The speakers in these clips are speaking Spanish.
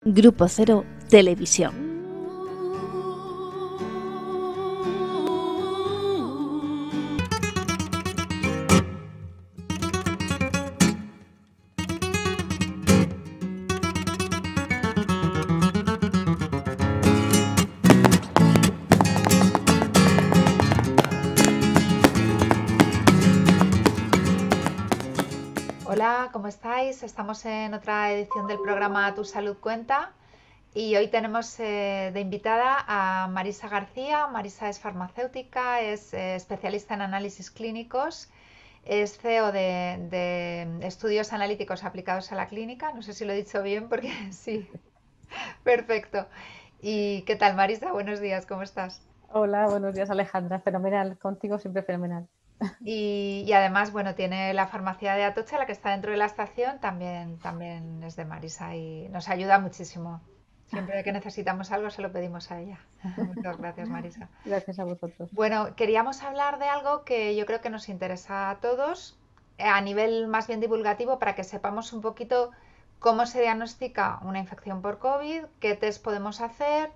Grupo Cero Televisión. Hola, ¿cómo estáis? Estamos en otra edición del programa Tu Salud Cuenta y hoy tenemos de invitada a Marisa García. Marisa es farmacéutica, es especialista en análisis clínicos, es CEO de estudios analíticos aplicados a la clínica. No sé si lo he dicho bien porque sí, perfecto. ¿Y qué tal, Marisa? Buenos días, ¿cómo estás? Hola, buenos días Alejandra, fenomenal, contigo siempre fenomenal. Y además, bueno, tiene la farmacia de Atocha, la que está dentro de la estación, también es de Marisa y nos ayuda muchísimo. Siempre que necesitamos algo se lo pedimos a ella. Muchas gracias, Marisa. Gracias a vosotros. Bueno, queríamos hablar de algo que yo creo que nos interesa a todos, a nivel más bien divulgativo, para que sepamos un poquito cómo se diagnostica una infección por COVID, qué test podemos hacer,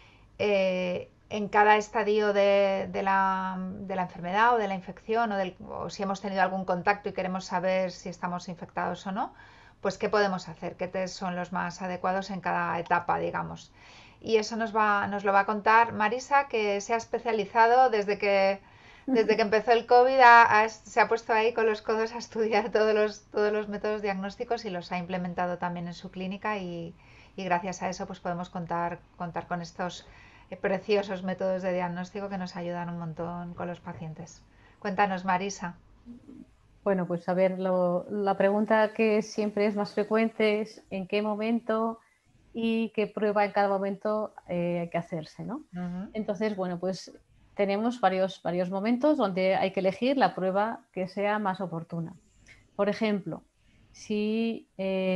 en cada estadio de la enfermedad o de la infección o si hemos tenido algún contacto y queremos saber si estamos infectados o no, pues qué podemos hacer, qué test son los más adecuados en cada etapa, digamos. Y eso nos lo va a contar Marisa, que se ha especializado desde que empezó el COVID, se ha puesto ahí con los codos a estudiar todos los métodos diagnósticos y los ha implementado también en su clínica y gracias a eso pues podemos contar con estos preciosos métodos de diagnóstico que nos ayudan un montón con los pacientes. Cuéntanos, Marisa. Bueno, pues a ver, la pregunta que siempre es más frecuente es en qué momento y qué prueba en cada momento hay que hacerse, ¿no? Ujú. Entonces, bueno, pues tenemos varios momentos donde hay que elegir la prueba que sea más oportuna. Por ejemplo, si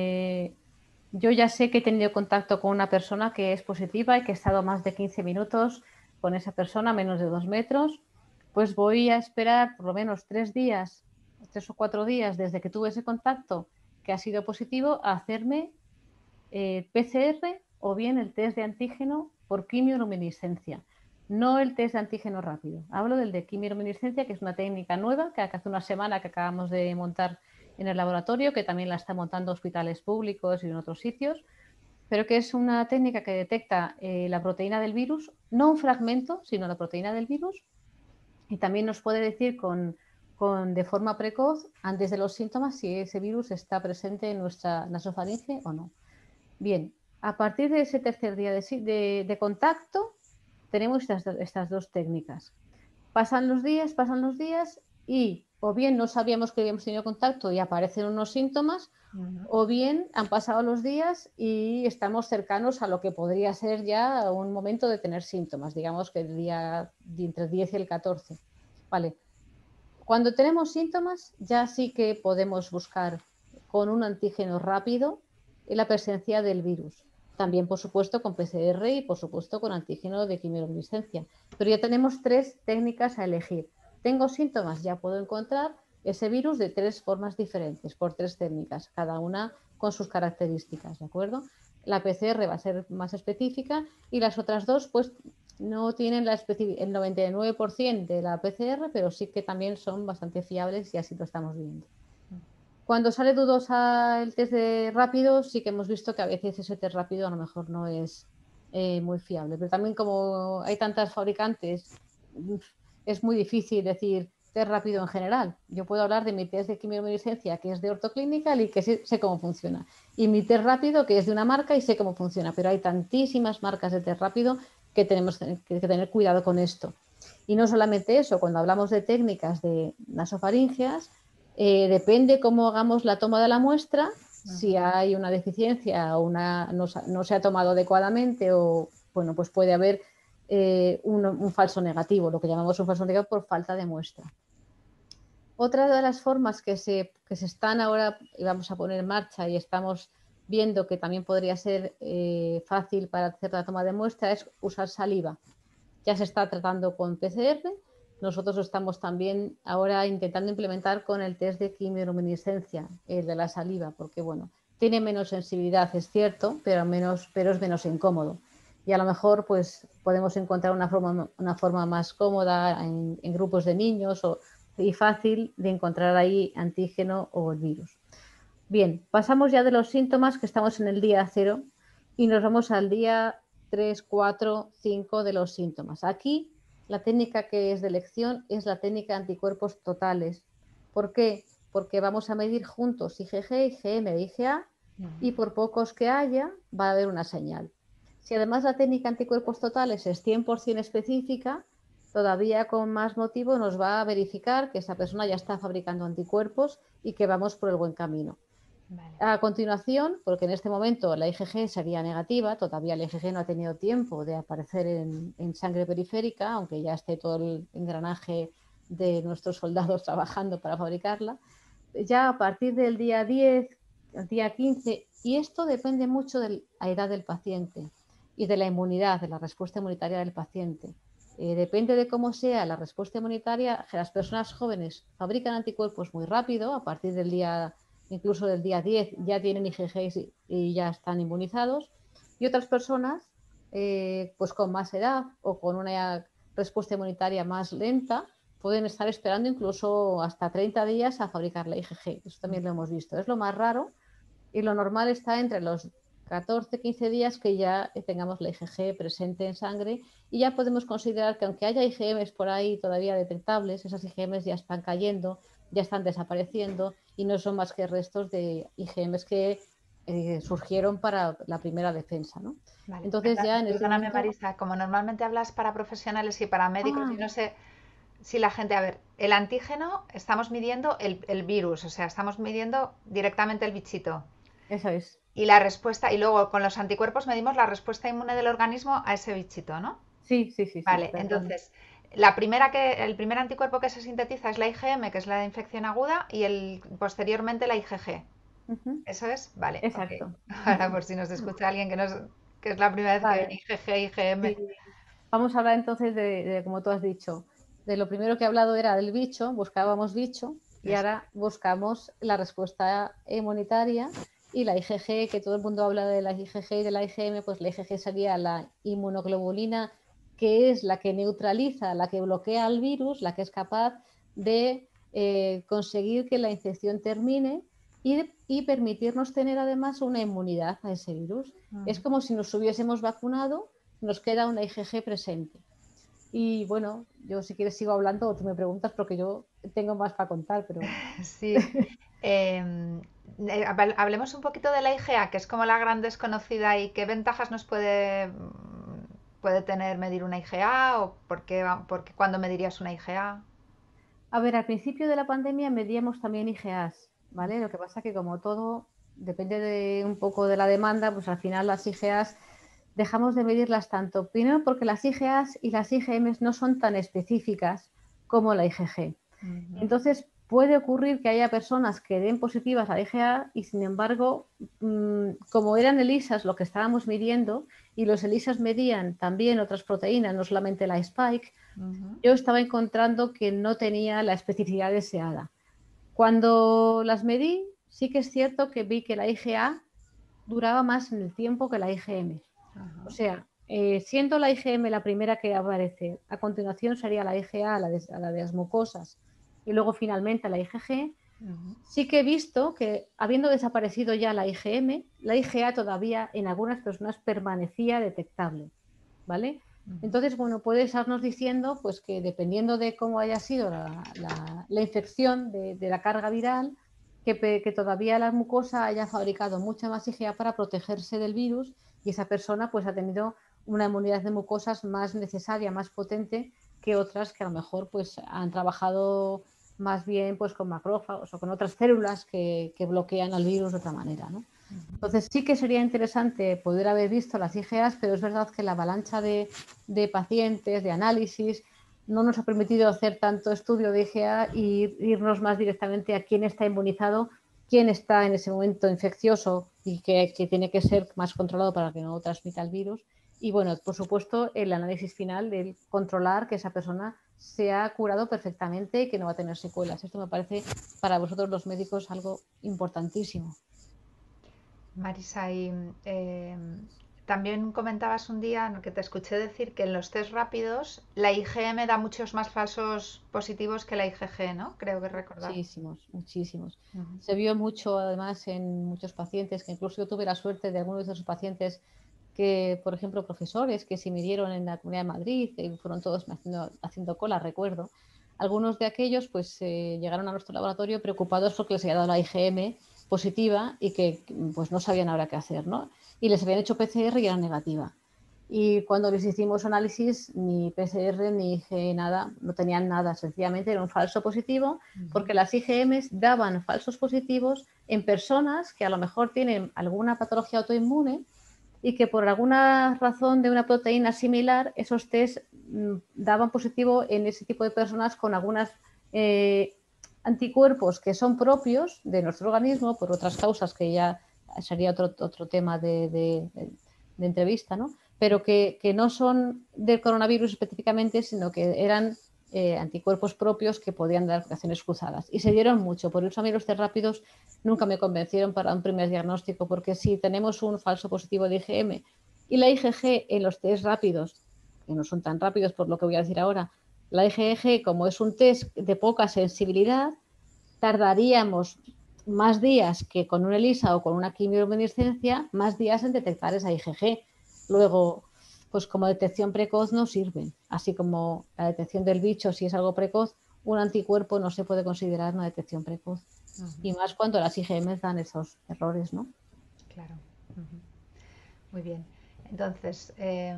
yo ya sé que he tenido contacto con una persona que es positiva y que he estado más de 15 minutos con esa persona, menos de 2 metros, pues voy a esperar por lo menos 3 días, 3 o 4 días desde que tuve ese contacto que ha sido positivo a hacerme PCR o bien el test de antígeno por quimioluminiscencia. No el test de antígeno rápido. Hablo del de quimioluminiscencia, que es una técnica nueva que hace una semana que acabamos de montar en el laboratorio, que también la están montando hospitales públicos y en otros sitios, pero que es una técnica que detecta la proteína del virus, no un fragmento, sino la proteína del virus, y también nos puede decir de forma precoz, antes de los síntomas, si ese virus está presente en nuestra nasofaringe o no. Bien, a partir de ese tercer día de contacto, tenemos estas dos técnicas. Pasan los días y o bien no sabíamos que habíamos tenido contacto y aparecen unos síntomas, Ujú. o bien han pasado los días y estamos cercanos a lo que podría ser ya un momento de tener síntomas, digamos que el día entre el 10 y el 14. Vale. Cuando tenemos síntomas, ya sí que podemos buscar con un antígeno rápido la presencia del virus. También, por supuesto, con PCR y, por supuesto, con antígeno de quimioluminiscencia. Pero ya tenemos tres técnicas a elegir. Tengo síntomas, ya puedo encontrar ese virus de tres formas diferentes, por tres técnicas, cada una con sus características, ¿de acuerdo? La PCR va a ser más específica y las otras dos, pues no tienen el 99% de la PCR, pero sí que también son bastante fiables y así lo estamos viendo. Cuando sale dudosa el test de rápido, sí que hemos visto que a veces ese test rápido a lo mejor no es muy fiable. Pero también como hay tantas fabricantes, es muy difícil decir test rápido en general. Yo puedo hablar de mi test de quimioluminiscencia, que es de Ortoclinical y que sé cómo funciona. Y mi test rápido, que es de una marca y sé cómo funciona. Pero hay tantísimas marcas de test rápido que tenemos que tener cuidado con esto. Y no solamente eso, cuando hablamos de técnicas de nasofaringeas, depende cómo hagamos la toma de la muestra, si Ujú. hay una deficiencia o no se ha tomado adecuadamente o, bueno, pues puede haber un falso negativo, lo que llamamos un falso negativo por falta de muestra. Otra de las formas que se están ahora y vamos a poner en marcha y estamos viendo que también podría ser fácil para hacer la toma de muestra es usar saliva. Ya se está tratando con PCR. Nosotros estamos también ahora intentando implementar con el test de quimioluminiscencia, el de la saliva, porque bueno, tiene menos sensibilidad, es cierto, pero es menos incómodo. Y a lo mejor pues podemos encontrar una forma más cómoda en grupos de niños y fácil de encontrar ahí antígeno o el virus. Bien, pasamos ya de los síntomas, que estamos en el día 0, y nos vamos al día 3, 4, 5 de los síntomas. Aquí la técnica que es de elección es la técnica de anticuerpos totales. ¿Por qué? Porque vamos a medir juntos IgG, IgM e IgA, y por pocos que haya va a haber una señal. Si además la técnica anticuerpos totales es 100% específica, todavía con más motivo nos va a verificar que esa persona ya está fabricando anticuerpos y que vamos por el buen camino. Vale. A continuación, porque en este momento la IgG sería negativa, todavía la IgG no ha tenido tiempo de aparecer en sangre periférica, aunque ya esté todo el engranaje de nuestros soldados trabajando para fabricarla, ya a partir del día 10, el día 15, y esto depende mucho de la edad del paciente y de la inmunidad, de la respuesta inmunitaria del paciente. Depende de cómo sea la respuesta inmunitaria, las personas jóvenes fabrican anticuerpos muy rápido, a partir del día, incluso del día 10 ya tienen IgG y ya están inmunizados, y otras personas pues con más edad o con una respuesta inmunitaria más lenta pueden estar esperando incluso hasta 30 días a fabricar la IgG. Eso también lo hemos visto. Es lo más raro y lo normal está entre los 14, 15 días que ya tengamos la IgG presente en sangre y ya podemos considerar que aunque haya IgMs por ahí todavía detectables, esas IgMs ya están cayendo, ya están desapareciendo y no son más que restos de IgMs que surgieron para la primera defensa, ¿no? Vale. Entonces ya en ese Perdóname, momento... Marisa, como normalmente hablas para profesionales y para médicos, Ah, y no sé si la gente, a ver, el antígeno estamos midiendo el virus, o sea, estamos midiendo directamente el bichito. eso es. Y la respuesta, y luego con los anticuerpos medimos la respuesta inmune del organismo a ese bichito, ¿no? Sí, sí, sí, sí, Vale, perdón. entonces, el primer anticuerpo que se sintetiza es la IgM, que es la de infección aguda, y posteriormente la IgG. Uh-huh. ¿Eso es? Vale, ok. Exacto. Ahora, por si nos escucha alguien que es la primera vez que ve Vale. IgG, IgM. Sí. Vamos a hablar entonces como tú has dicho, de lo primero que he hablado era del bicho, buscábamos bicho y Eso. ahora buscamos la respuesta inmunitaria y la IgG, que todo el mundo habla de la IgG y de la IgM, pues la IgG sería la inmunoglobulina, que es la que neutraliza, la que bloquea al virus, la que es capaz de conseguir que la infección termine y permitirnos tener además una inmunidad a ese virus. Es como si nos hubiésemos vacunado, nos queda una IgG presente. Y bueno, yo si quieres sigo hablando o tú me preguntas porque yo tengo más para contar, pero... Sí. Hablemos un poquito de la IgA, que es como la gran desconocida y qué ventajas nos puede tener medir una IgA o por qué cuándo medirías una IgA. A ver, al principio de la pandemia medíamos también IgAs, ¿vale? Lo que pasa que como todo depende de un poco de la demanda, pues al final las IgAs dejamos de medirlas tanto. Primero porque las IgAs y las IgMs no son tan específicas como la IgG. Entonces puede ocurrir que haya personas que den positivas a IgA y sin embargo, como eran ELISAs lo que estábamos midiendo y los ELISAs medían también otras proteínas, no solamente la spike, yo estaba encontrando que no tenía la especificidad deseada. Cuando las medí, sí que es cierto que vi que la IgA duraba más en el tiempo que la IgM. O sea, siendo la IgM la primera que aparece, a continuación sería la IgA, la de las mucosas, y luego finalmente la IgG, sí que he visto que habiendo desaparecido ya la IgM, la IgA todavía en algunas personas permanecía detectable, ¿vale? Entonces, bueno, puede estarnos diciendo pues, que dependiendo de cómo haya sido la infección de la carga viral, que todavía la mucosa haya fabricado mucha más IgA para protegerse del virus y esa persona pues, ha tenido una inmunidad de mucosas más necesaria, más potente que otras que a lo mejor pues, han trabajado más bien pues, con macrófagos o con otras células que bloquean al virus de otra manera, ¿no? Entonces sí que sería interesante poder haber visto las IgAs, pero es verdad que la avalancha de pacientes, de análisis, no nos ha permitido hacer tanto estudio de IgA y irnos más directamente a quién está inmunizado, quién está en ese momento infeccioso y que tiene que ser más controlado para que no transmita el virus. Y bueno, por supuesto, el análisis final de controlar que esa persona se ha curado perfectamente y que no va a tener secuelas. Esto me parece para vosotros los médicos algo importantísimo. Marisa, y también comentabas un día que te escuché decir que en los test rápidos la IgM da muchos más falsos positivos que la IgG, ¿no? Creo que recordar. Muchísimos, muchísimos. Ujú. Se vio mucho además en muchos pacientes, que incluso yo tuve la suerte de algunos de esos pacientes que, por ejemplo, profesores que se midieron en la Comunidad de Madrid y fueron todos haciendo cola, recuerdo. Algunos de aquellos pues llegaron a nuestro laboratorio preocupados porque les había dado la IgM positiva y que pues no sabían ahora qué hacer, ¿no? Y les habían hecho PCR y era negativa. Y cuando les hicimos análisis, ni PCR ni IG nada, no tenían nada, sencillamente era un falso positivo, porque las IgMs daban falsos positivos en personas que a lo mejor tienen alguna patología autoinmune y que por alguna razón de una proteína similar, esos test daban positivo en ese tipo de personas con algunas anticuerpos que son propios de nuestro organismo por otras causas que ya sería otro tema de entrevista, ¿no? Pero que no son del coronavirus específicamente, sino que eran anticuerpos propios que podían dar reacciones cruzadas. Y se dieron mucho. Por eso a mí los test rápidos nunca me convencieron para un primer diagnóstico, porque si tenemos un falso positivo de IgM y la IgG en los test rápidos, que no son tan rápidos por lo que voy a decir ahora, la IgG, como es un test de poca sensibilidad, tardaríamos más días que con un ELISA o con una quimioluminiscencia, más días en detectar esa IgG. Luego, pues como detección precoz no sirven, así como la detección del bicho, si es algo precoz, un anticuerpo no se puede considerar una detección precoz. Y más cuando las IgM dan esos errores, ¿no? Claro. Ujú. Muy bien. Entonces,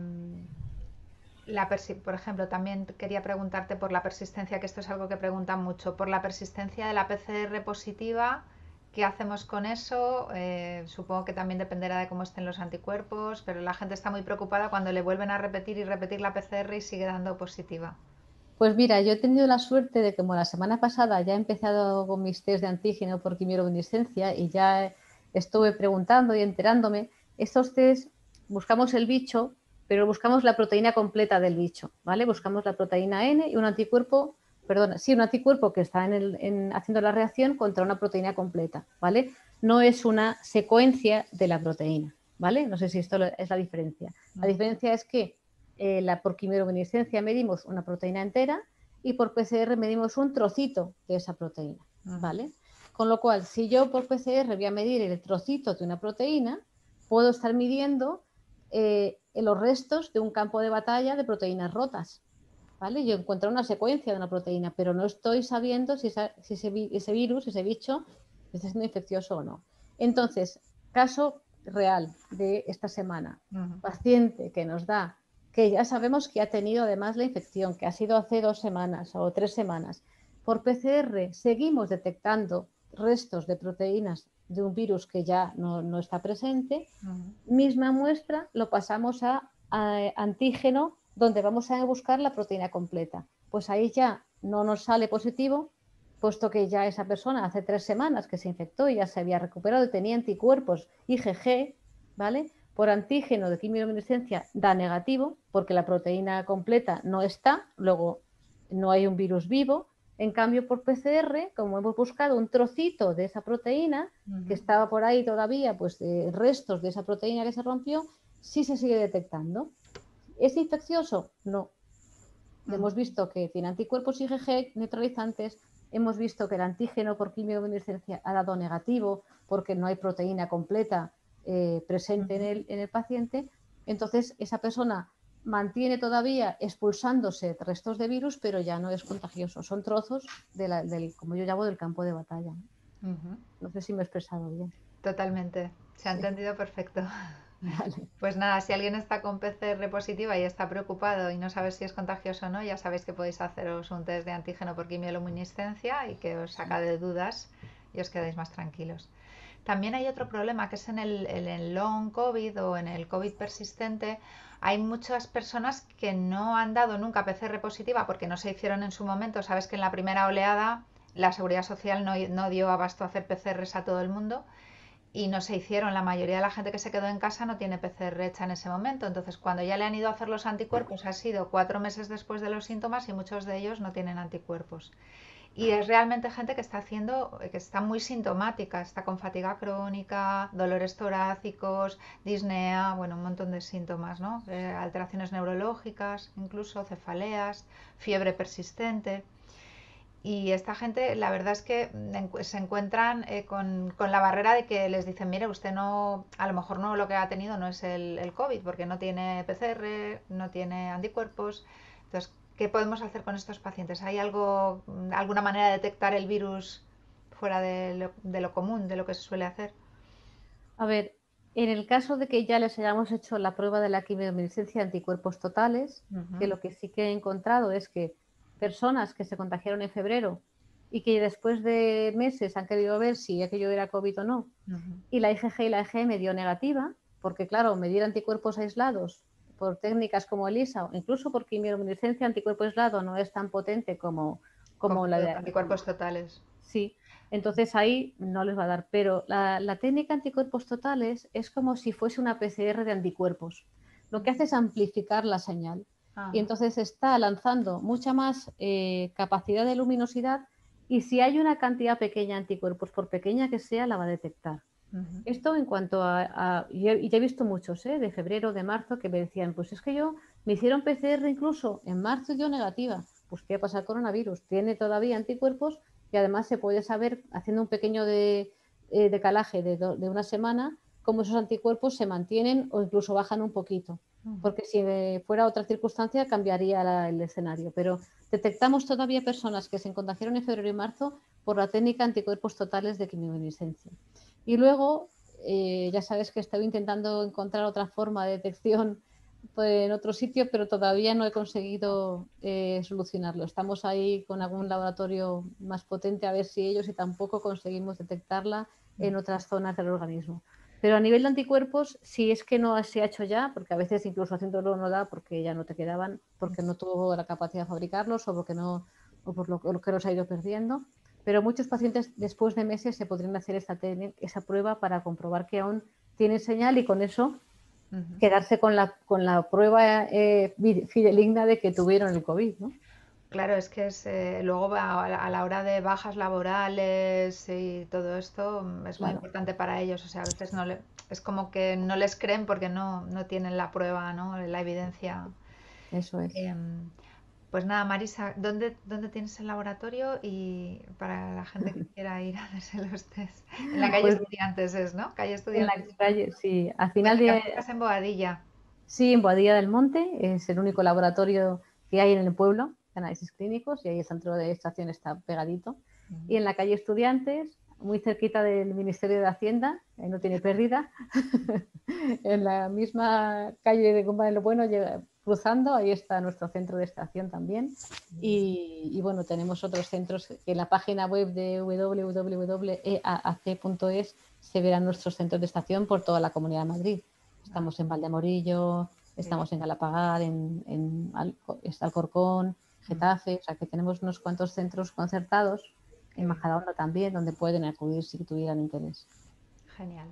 por ejemplo, también quería preguntarte por la persistencia, que esto es algo que preguntan mucho, por la persistencia de la PCR positiva, ¿qué hacemos con eso? Supongo que también dependerá de cómo estén los anticuerpos, pero la gente está muy preocupada cuando le vuelven a repetir y repetir la PCR y sigue dando positiva. Pues mira, yo he tenido la suerte de que como la semana pasada ya he empezado con mis test de antígeno por quimioluminiscencia y ya estuve preguntando y enterándome, estos test buscamos el bicho, pero buscamos la proteína completa del bicho, ¿vale? Buscamos la proteína N y un anticuerpo, perdón, sí, un anticuerpo que está haciendo la reacción contra una proteína completa, ¿vale? No es una secuencia de la proteína, ¿vale? No sé si esto es la diferencia. La diferencia es que por quimioluminiscencia medimos una proteína entera y por PCR medimos un trocito de esa proteína, ¿vale? Con lo cual, si yo por PCR voy a medir el trocito de una proteína, puedo estar midiendo los restos de un campo de batalla de proteínas rotas, ¿vale? Yo encuentro una secuencia de una proteína, pero no estoy sabiendo si ese virus, ese bicho, está siendo infeccioso o no. Entonces, caso real de esta semana, paciente que nos da que ya sabemos que ha tenido además la infección, que ha sido hace 2 semanas o 3 semanas. Por PCR seguimos detectando restos de proteínas de un virus que ya no está presente. Misma muestra lo pasamos a antígeno, donde vamos a buscar la proteína completa. Pues ahí ya no nos sale positivo, puesto que ya esa persona hace 3 semanas que se infectó y ya se había recuperado y tenía anticuerpos IgG, ¿vale? Por antígeno de quimioluminiscencia da negativo, porque la proteína completa no está, luego no hay un virus vivo. En cambio, por PCR, como hemos buscado un trocito de esa proteína, que estaba por ahí todavía, pues restos de esa proteína que se rompió, sí se sigue detectando. ¿Es infeccioso? No. Hemos visto que tiene anticuerpos IgG neutralizantes, hemos visto que el antígeno por quimioluminiscencia ha dado negativo porque no hay proteína completa presente en el paciente. Entonces, esa persona mantiene todavía expulsándose restos de virus, pero ya no es contagioso. Son trozos como yo llamo, del campo de batalla. No sé si me he expresado bien. Totalmente, se ha Sí. entendido perfecto. Vale. Pues nada, si alguien está con PCR positiva y está preocupado y no sabe si es contagioso o no, ya sabéis que podéis haceros un test de antígeno por quimioluminiscencia y que os saca de dudas y os quedáis más tranquilos. También hay otro problema que es en el long COVID o en el COVID persistente. Hay muchas personas que no han dado nunca PCR positiva porque no se hicieron en su momento. Sabes que en la primera oleada la Seguridad Social no dio abasto a hacer PCRs a todo el mundo y no se hicieron. La mayoría de la gente que se quedó en casa no tiene PCR hecha en ese momento. Entonces, cuando ya le han ido a hacer los anticuerpos, ha sido 4 meses después de los síntomas y muchos de ellos no tienen anticuerpos. Y es realmente gente que que está muy sintomática, está con fatiga crónica, dolores torácicos, disnea, bueno, un montón de síntomas, ¿no? Alteraciones neurológicas, incluso cefaleas, fiebre persistente. Y esta gente, la verdad es que se encuentran con la barrera de que les dicen, mire, usted no, a lo mejor no lo que ha tenido no es el COVID, porque no tiene PCR, no tiene anticuerpos. Entonces, ¿qué podemos hacer con estos pacientes? ¿Hay alguna manera de detectar el virus fuera de lo común, de lo que se suele hacer? A ver, en el caso de que ya les hayamos hecho la prueba de la quimioluminiscencia de anticuerpos totales, que lo que sí que he encontrado es que personas que se contagiaron en febrero y que después de meses han querido ver si aquello era COVID o no, y la IgG y la IgM dio negativa, porque claro, medir anticuerpos aislados por técnicas como ELISA o incluso por quimioluminiscencia anticuerpo aislado no es tan potente como la Los de... anticuerpos totales. Sí, entonces ahí no les va a dar. Pero la técnica anticuerpos totales es como si fuese una PCR de anticuerpos. Lo que hace es amplificar la señal. Y entonces está lanzando mucha más capacidad de luminosidad y si hay una cantidad pequeña de anticuerpos, por pequeña que sea, la va a detectar. Esto en cuanto y ya he visto muchos, de febrero, de marzo, que me decían, pues es que me hicieron PCR incluso en marzo y dio negativa. Pues ¿qué pasa el coronavirus? Tiene todavía anticuerpos y además se puede saber, haciendo un pequeño decalaje de una semana, cómo esos anticuerpos se mantienen o incluso bajan un poquito. Porque si fuera otra circunstancia cambiaría el escenario. Pero detectamos todavía personas que se contagiaron en febrero y marzo por la técnica anticuerpos totales de quimioluminiscencia. Y luego, ya sabes que estoy intentando encontrar otra forma de detección en otro sitio, pero todavía no he conseguido solucionarlo. Estamos ahí con algún laboratorio más potente a ver si ellos y tampoco conseguimos detectarla en otras zonas del organismo. Pero a nivel de anticuerpos, si es que no se ha hecho ya, porque a veces incluso haciéndolo no da porque ya no te quedaban, porque no tuvo la capacidad de fabricarlos o por lo que los ha ido perdiendo. Pero muchos pacientes después de meses se podrían hacer esa prueba para comprobar que aún tienen señal y con eso quedarse con la prueba fidedigna de que tuvieron el COVID, ¿no? Claro, es que luego a la hora de bajas laborales y todo esto es muy Claro, importante para ellos. O sea, a veces es como que no les creen porque no tienen la prueba, ¿no? La evidencia. eso es. Em, pues nada, Marisa, ¿dónde tienes el laboratorio? Y para la gente que quiera ir a hacerse los test. En la calle Pues Estudiantes ¿no? Calle en la Estudiantes. calle, sí, al final Porque estás en Boadilla. sí, en Boadilla del Monte, es el único laboratorio que hay en el pueblo de análisis clínicos y ahí el centro de extracción está pegadito. Y en la calle Estudiantes, muy cerquita del Ministerio de Hacienda, no tiene pérdida, en la misma calle de Gumba de lo Bueno, cruzando, ahí está nuestro centro de extracción también. Y bueno, tenemos otros centros que en la página web de www.eaac.es se verán nuestros centros de extracción por toda la Comunidad de Madrid. Estamos en Valdemorillo, estamos en Galapagar, en Alcorcón, Getafe, o sea que tenemos unos cuantos centros concertados, en Majadahonda también, donde pueden acudir si tuvieran interés. Genial.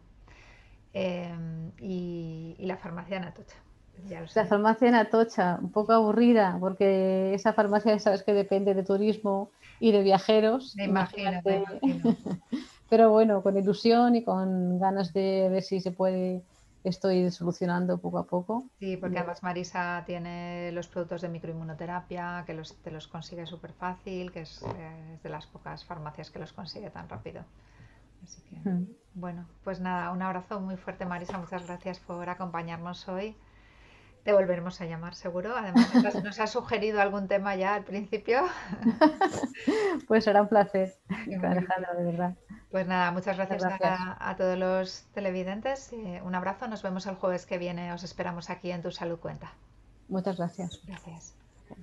Y la farmacia en Atocha. Ya lo La sabes. farmacia en Atocha, un poco aburrida, porque esa farmacia sabes que depende de turismo y de viajeros, Me imagino, me imagínate. imagino. Pero bueno, con ilusión y con ganas de ver si se puede, estoy solucionando poco a poco. Sí, porque además Marisa tiene los productos de microinmunoterapia, que te los consigue súper fácil, que es de las pocas farmacias que los consigue tan rápido. Así que, bueno, pues nada, un abrazo muy fuerte, Marisa. Muchas gracias por acompañarnos hoy. Te volveremos a llamar, seguro. Además, nos has sugerido algún tema ya al principio. Pues será un placer, Muy bien. Alejandra, de verdad. Pues nada, muchas Muchas gracias gracias. a todos los televidentes. Un abrazo, nos vemos el jueves que viene. Os esperamos aquí en Tu Salud Cuenta. Muchas gracias. Gracias.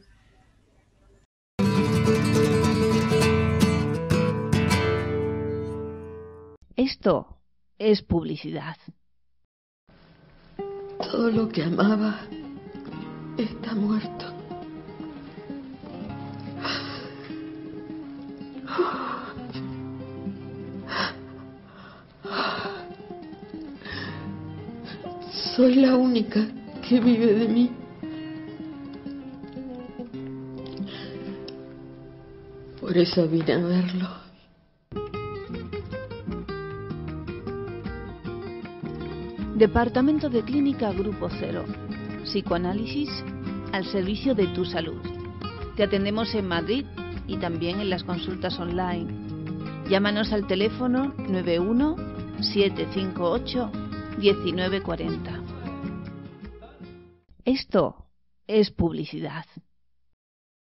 Esto es publicidad. Todo lo que amaba está muerto. Soy la única que vive de mí. Por eso vine a verlo. Departamento de Clínica Grupo Cero. Psicoanálisis al servicio de tu salud. Te atendemos en Madrid y también en las consultas online. Llámanos al teléfono 91 758 1940. Esto es publicidad.